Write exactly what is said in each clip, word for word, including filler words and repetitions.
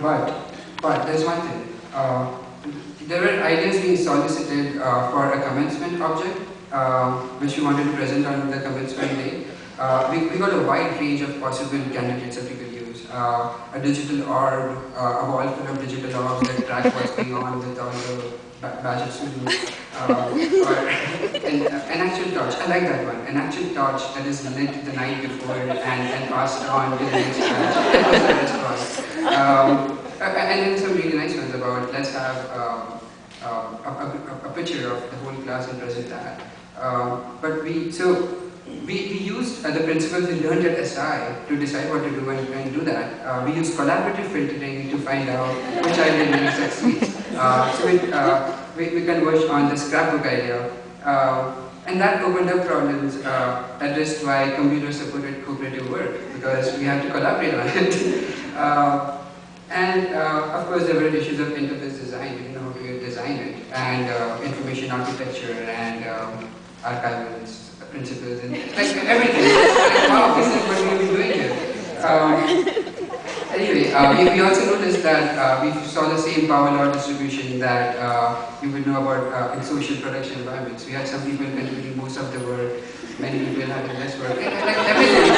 but, but there's one thing. Uh, there were ideas being solicited uh, for a commencement object, uh, which we wanted to present on the commencement day. Uh, we, we got a wide range of possible candidates that we could use. Uh, a digital orb, uh, a wall full of digital orbs that track what's going on with all the ba badge of students. Uh, or an, an actual torch, I like that one. An actual torch that is lit the night before and, and passed on to the next batch. That was the response. Um, and then some really nice ones about let's have um, uh, a, a, a picture of the whole class and present that. Um, but we, so we, we used uh, the principles we learned at S I to decide what to do and, and do that. Uh, we used collaborative filtering to find out which idea really succeeds. Uh, so it, uh, we, we converged on the scrapbook idea. Uh, and that opened up problems uh, addressed by computer-supported cooperative work because we had to collaborate on it. uh, and uh, of course there were issues of interface design, we didn't know how to design it, and uh, information architecture and um, archival principles and like everything. Like, wow, this is what we've been doing here. Um, Anyway, uh, we, we also noticed that uh, we saw the same power law distribution that uh, you would know about uh, in social production environments. We had some people contributing most of the work, many people having less work, like everything.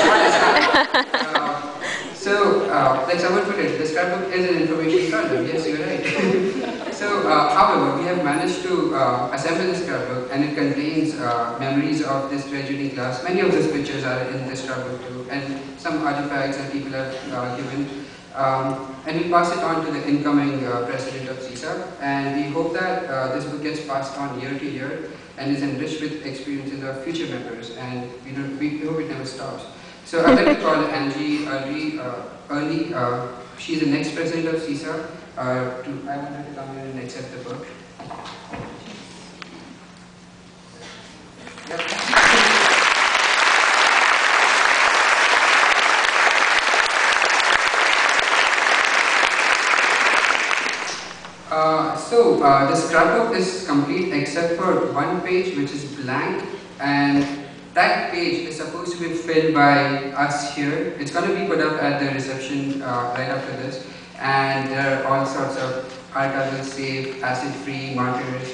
uh, so, uh, like someone put it, the scrapbook is an information problem. Yes, you're right. so, uh, however, we have managed to uh, assemble the scrapbook, and it contains uh, memories of this graduating class. Many of those pictures are in the scrapbook too, and some artifacts that people have uh, given. Um, and we pass it on to the incoming uh, president of C I S A, and we hope that uh, this book gets passed on year to year and is enriched with experiences of future members, and we, don't, we hope it never stops. So I'd like to call Angie Early. Uh, Early uh, she's the next president of C I S A. Uh, to, I want her to come here and accept the book. Yep. Uh, so, uh, the scrapbook is complete except for one page which is blank, and that page is supposed to be filled by us here. It's going to be put up at the reception uh, right after this, and there are all sorts of archival safe, acid-free markers.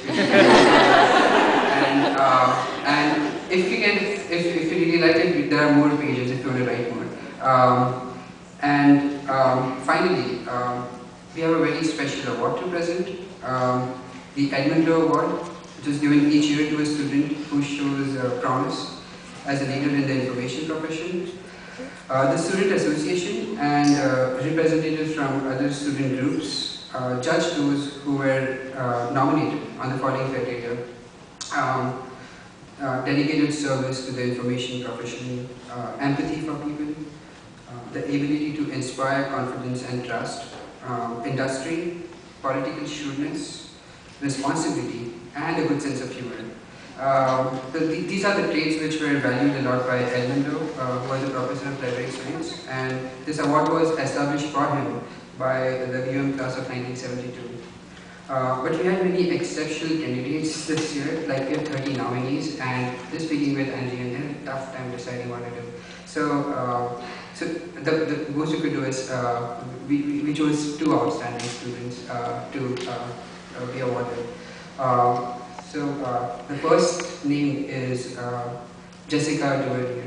and, uh, and if you can, if, if you really like it, there are more pages if you want to write more. Um, and um, finally, um, we have a very special award to present, um, the Edmund Lowe Award, which is given each year to a student who shows uh, promise as a leader in the information profession. Uh, the Student Association and uh, representatives from other student groups uh, judge those who were uh, nominated on the following criteria. Um, uh, dedicated service to the information profession, uh, empathy for people, uh, the ability to inspire confidence and trust, Um, industry, political shrewdness, responsibility, and a good sense of humor. Um, the, the, these are the traits which were valued a lot by Edmund Lowe, uh, who was a professor of library science, and this award was established for him by the U M class of nineteen seventy-two. Uh, but we had many exceptional candidates this year, like we have thirty nominees, and just speaking with Angie, and they had a tough time deciding what to do. So, uh, so the, the most we could do is uh, we, we chose two outstanding students uh, to uh, uh, be awarded. Uh, so uh, the first name is uh, Jessica Duvalier.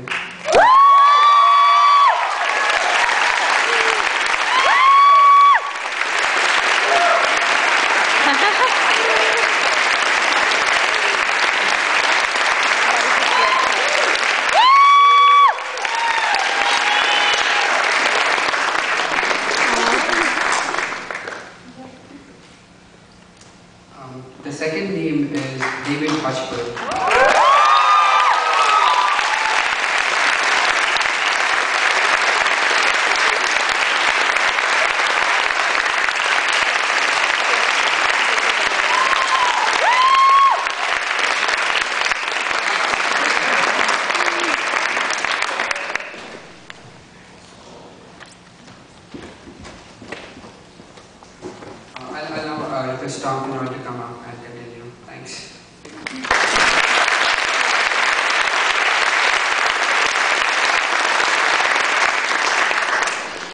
The second name is David Hutchberg. Uh, I'll, I'll now uh, request Tom in order to come up and continue. Thanks.